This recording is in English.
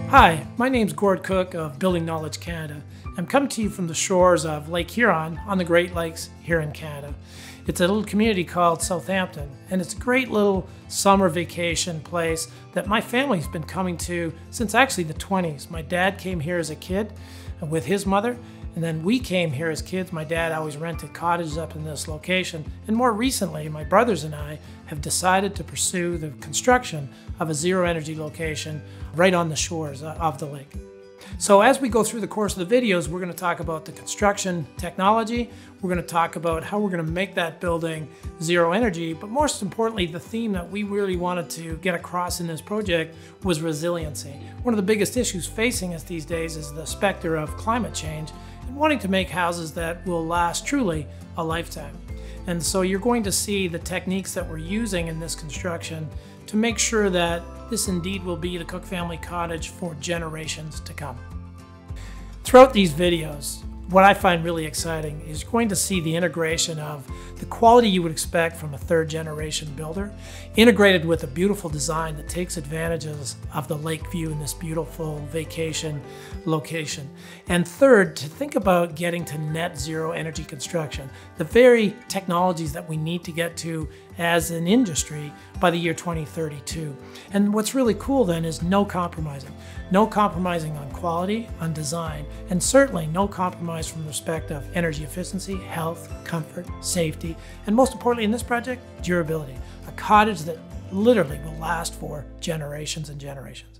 Hi, my name's Gord Cooke of Building Knowledge Canada. I'm coming to you from the shores of Lake Huron on the Great Lakes here in Canada. It's a little community called Southampton, and it's a great little summer vacation place that my family's been coming to since actually the 20s. My dad came here as a kid with his mother, and then we came here as kids. My dad always rented cottages up in this location, and more recently, my brothers and I have decided to pursue the construction of a zero energy location right on the shores of the lake. So as we go through the course of the videos, we're going to talk about the construction technology, we're going to talk about how we're going to make that building zero energy, but most importantly, the theme that we really wanted to get across in this project was resiliency. One of the biggest issues facing us these days is the specter of climate change and wanting to make houses that will last truly a lifetime. And so you're going to see the techniques that we're using in this construction to make sure that this indeed will be the Cooke family cottage for generations to come. Throughout these videos, what I find really exciting is going to see the integration of the quality you would expect from a third generation builder, integrated with a beautiful design that takes advantages of the lake view in this beautiful vacation location. And third, to think about getting to net zero energy construction, the very technologies that we need to get to as an industry by the year 2032. And what's really cool then is no compromising. No compromising on quality, on design, and certainly no compromise from the respect of energy efficiency, health, comfort, safety, and most importantly in this project, durability. A cottage that literally will last for generations and generations.